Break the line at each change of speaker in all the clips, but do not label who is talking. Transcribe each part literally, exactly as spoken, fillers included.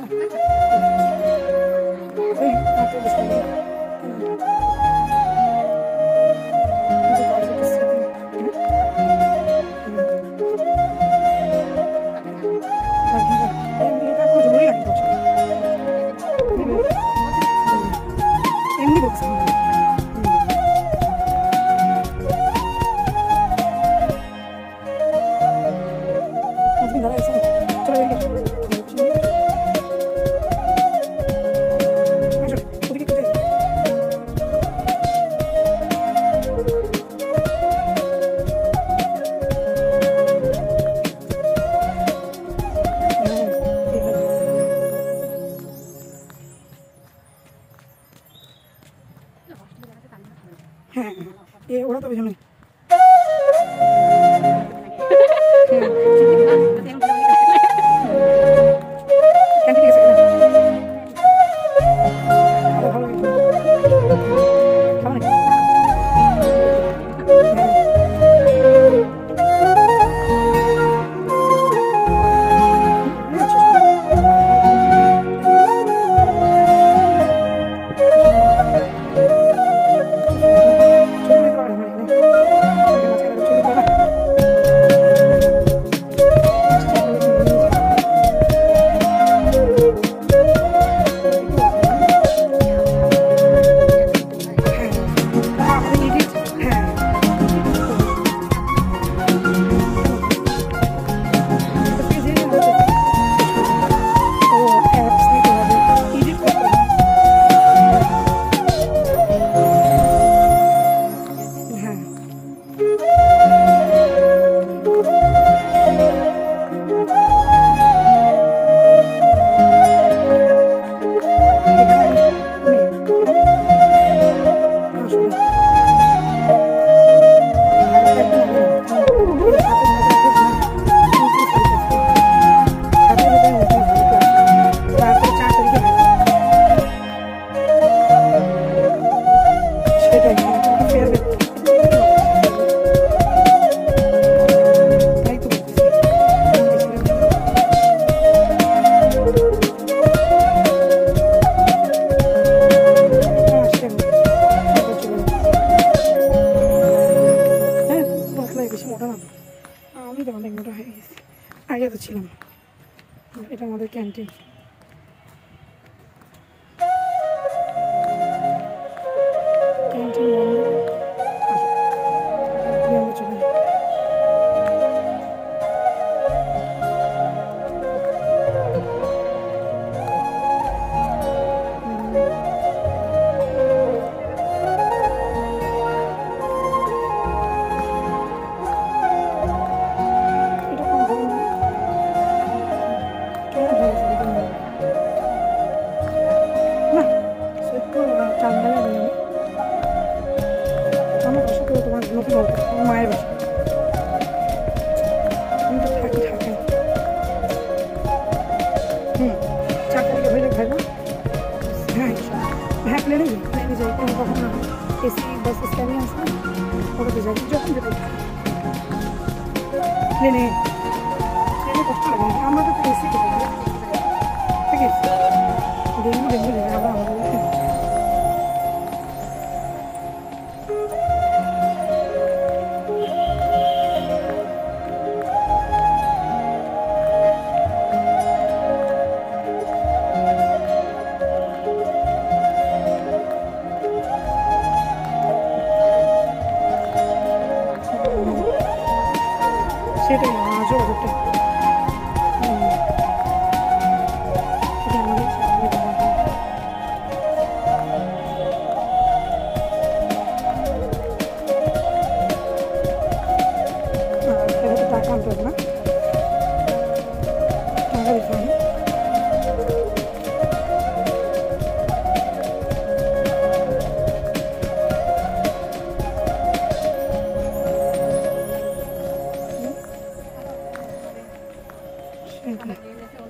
হ্যাঁ এ ওরা তো পেছনে আমি তো অনেক মোটা হয়ে গেছি, আগে তো ছিলাম। এটা আমাদের ক্যান্টিন। ক্যান্টিন বন্ধ, চলে যাই। মায়ের বাসা আমি তো থাকি ঢাকায়। হুম চার তারিখে হইলে খাইব। হ্যাঁ হ্যাঁ প্লেনে যাই, প্লেনে যাই। কোনো কখনো এসি বাস স্ট্যান্ডে আসে ওটাতে যাই, যখন যেতে প্লেনে প্লেনে কষ্ট লাগে না। আমরা তো এসি ঠিক আছে, ডেঙ্গু ডেঙ্গু লাগে আমরা আমাদের সেটাই আজও ওটা টাকা আনতে হবে না, টাকা দিতে হবে।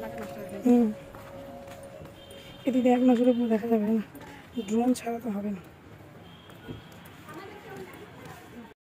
হুম এদিকে এক নজরে পুরো দেখা যাবে না, ড্রোন ছাড়া তো হবে না।